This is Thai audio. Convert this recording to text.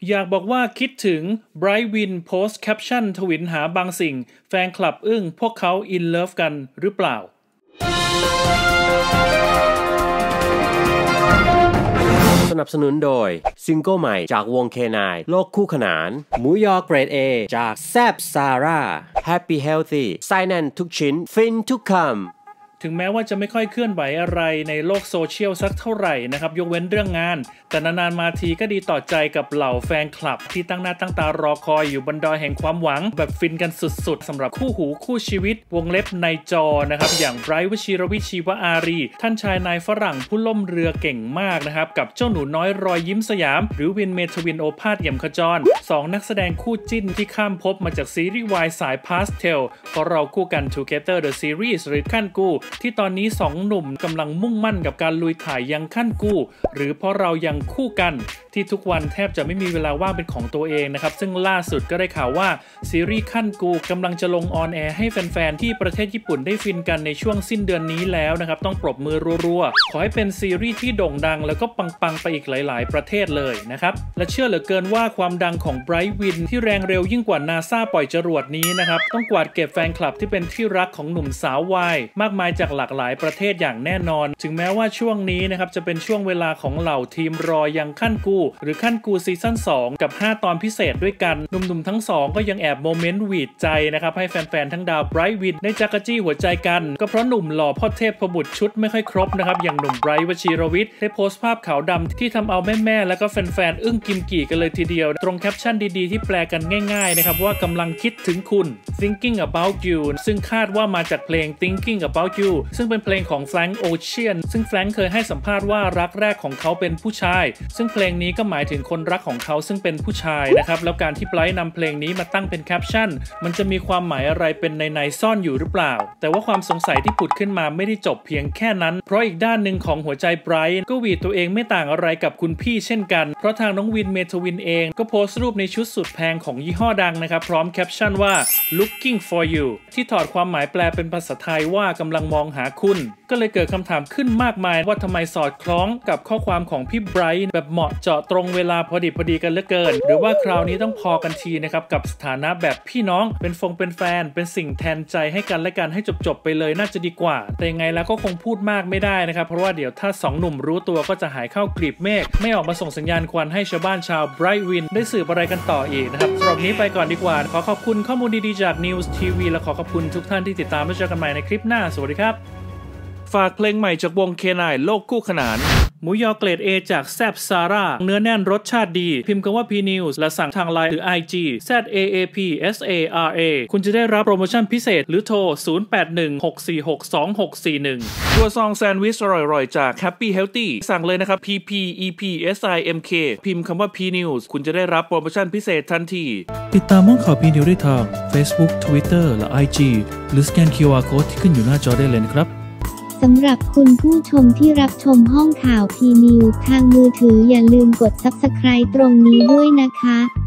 อยากบอกว่าคิดถึงไบรท์วินโพสต์แคปชั่นทวินหาบางสิ่งแฟนคลับอึ้งพวกเขาอินเลิฟกันหรือเปล่าสนับสนุนโดยซิงเกิลใหม่จากวง K9 โลกคู่ขนานหมูยอเกรด A จากแซบซาร่า Happy Healthy ไส้แน่นทุกชิ้นฟินทุกคำถึงแม้ว่าจะไม่ค่อยเคลื่อนไหวอะไรในโลกโซเชียลสักเท่าไหร่นะครับยกเว้นเรื่องงานแต่นานๆมาทีก็ดีต่อใจกับเหล่าแฟนคลับที่ตั้งหน้าตั้งตารอคอยอยู่บนดอยแห่งความหวังแบบฟินกันสุดๆสำหรับคู่หูคู่ชีวิตวงเล็บในจอนะครับอย่างไบรท์วชิรวิชีวอารีท่านชายนายฝรั่งผู้ล่มเรือเก่งมากนะครับกับเจ้าหนูน้อยรอยยิ้มสยามหรือวินเมทวินโอภาสเอี่ยมขจร2นักแสดงคู่จิ้นที่ข้ามภพมาจากซีรีส์วายสายพาสเทลเพราะเราคู่กัน Together the Series หรือขั้นกูที่ตอนนี้2หนุ่มกำลังมุ่งมั่นกับการลุยถ่ายยังขั้นกู้หรือเพราะเรายังคู่กันที่ทุกวันแทบจะไม่มีเวลาว่างเป็นของตัวเองนะครับซึ่งล่าสุดก็ได้ข่าวว่าซีรีส์ขั้นกูกำลังจะลงออนแอร์ให้แฟนๆที่ประเทศญี่ปุ่นได้ฟินกันในช่วงสิ้นเดือนนี้แล้วนะครับต้องปรบมือรัวๆขอให้เป็นซีรีส์ที่โด่งดังแล้วก็ปังๆไปอีกหลายๆประเทศเลยนะครับและเชื่อเหลือเกินว่าความดังของไบรท์วินที่แรงเร็วยิ่งกว่า NASA ปล่อยจรวดนี้นะครับต้องกวาดเก็บแฟนคลับที่เป็นที่รักของหนุ่มสาววายมากมายจากหลากหลายประเทศอย่างแน่นอนถึงแม้ว่าช่วงนี้นะครับจะเป็นช่วงเวลาของเหล่าทีมรอยังขั้นกูหรือขั้นกูซีซั่น2กับ5ตอนพิเศษด้วยกันหนุ่มๆทั้ง2ก็ยังแอบโมเมนต์หวีดใจนะครับให้แฟนๆทั้งดาวไบรท์วินได้จักรจี้หัวใจกันก็เพราะหนุ่มหล่อพ่อเทพบุตรชุดไม่ค่อยครบนะครับอย่างหนุ่มไบรท์วชิรวิทย์ได้โพสต์ภาพขาวดำที่ทำเอาแม่ๆแล้วก็แฟนๆอึ้งกิมกี่กันเลยทีเดียวตรงแคปชั่นดีๆที่แปลกันง่ายๆนะครับว่ากำลังคิดถึงคุณ thinking about you ซึ่งคาดว่ามาจากเพลง thinking about you ซึ่งเป็นเพลงของ Frank Ocean ซึ่งแฟรงค์เคยให้สัมภาษณ์ว่ารักแรกของเขาเป็นผู้ชายซึ่งเพลงนี้ก็หมายถึงคนรักของเขาซึ่งเป็นผู้ชายนะครับแล้วการที่ไบรท์นำเพลงนี้มาตั้งเป็นแคปชั่นมันจะมีความหมายอะไรเป็นในซ่อนอยู่หรือเปล่าแต่ว่าความสงสัยที่ผุดขึ้นมาไม่ได้จบเพียงแค่นั้นเพราะอีกด้านหนึ่งของหัวใจไบรท์ก็หวีดตัวเองไม่ต่างอะไรกับคุณพี่เช่นกันเพราะทางน้องวินเมทวินเองก็โพสต์รูปในชุดสุดแพงของยี่ห้อดังนะครับพร้อมแคปชั่นว่า looking for you ที่ถอดความหมายแปลเป็นภาษาไทยว่ากำลังมองหาคุณก็เลยเกิดคำถามขึ้นมากมายว่าทำไมสอดคล้องกับข้อความของพี่ไบรท์แบบเหมาะเจาะตรงเวลาพอดีกันเหลือเกินหรือว่าคราวนี้ต้องพอกันทีนะครับกับสถานะแบบพี่น้องเป็นแฟนเป็นสิ่งแทนใจให้กันและกันให้จบไปเลยน่าจะดีกว่าแต่ยังไงแล้วก็คงพูดมากไม่ได้นะครับเพราะว่าเดี๋ยวถ้า2หนุ่มรู้ตัวก็จะหายเข้ากลีบเมฆไม่ออกมาส่งสัญญาณควันให้ชาวบ้านชาวไบรท์วินได้สืบอะไรกันต่ออีกนะครับสำหรับนี้ไปก่อนดีกว่าขอขอบคุณข้อมูลดีๆจาก News TV และขอขอบคุณทุกท่านที่ติดตามและเจอกันใหม่ในคลิปหน้าสวัสดีครับฝากเพลงใหม่จากวง K9 โลกคู่ขนานหมูยอเกรด A จากแซบซาร่าเนื้อแน่นรสชาติดีพิมพ์คำว่า P-News และสั่งทาง LINE หรือ IG ZAAPSARA คุณจะได้รับโปรโมชั่นพิเศษหรือโทร 0816462641 ตัวซองแซนด์วิชอร่อยๆจาก Happy Healthy สั่งเลยนะครับ PPEPSIMK พิมพ์คำว่า P-News คุณจะได้รับโปรโมชั่นพิเศษทันทีติดตามห้องข่าว P-News ได้ทาง Facebook Twitter และ IG หรือสแกน QR Code ที่ขึ้นอยู่หน้าจอได้เลยนะครับสำหรับคุณผู้ชมที่รับชมห้องข่าว P-News ทางมือถืออย่าลืมกด Subscribe ตรงนี้ด้วยนะคะ